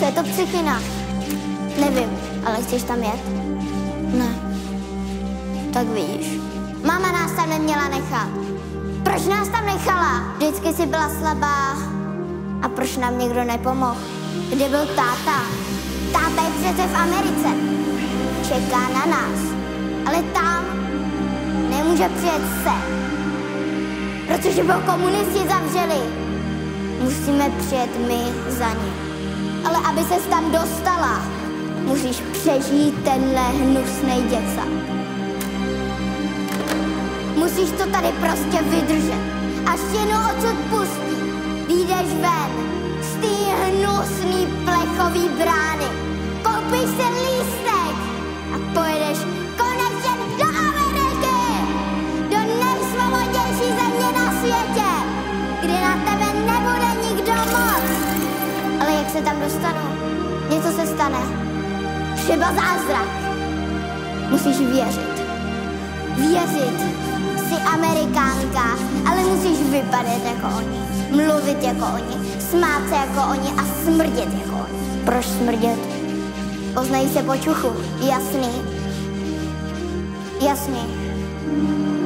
Co je to Psychina? Nevím, ale chceš tam jet? Ne. Tak vidíš. Máma nás tam neměla nechat. Proč nás tam nechala? Vždycky jsi byla slabá. A proč nám někdo nepomohl? Kde byl táta? Táta je přece v Americe. Čeká na nás. Ale tam nemůže přijet se. Protože ho komunisti zavřeli. Musíme přijet my za ně. Ale aby ses tam dostala, musíš přežít tenhle hnusnej děcák. Musíš to tady prostě vydržet. Až tě odsud pustí, vyjdeš ven z té hnusný plechový brány. Koupíš si lístek a pojedeš konečně do Ameriky. Do nejsvobodnější země na světě, kde na tebe nebude nikdo moc. Ale jak se tam dostanu? Něco se stane. Třeba zázrak. Musíš věřit. Věřit. Jsi Amerikánka, ale musíš vypadat jako oni. Mluvit jako oni. Smát se jako oni a smrdět jako oni. Proč smrdět? Poznají se po čuchu. Jasný. Jasný.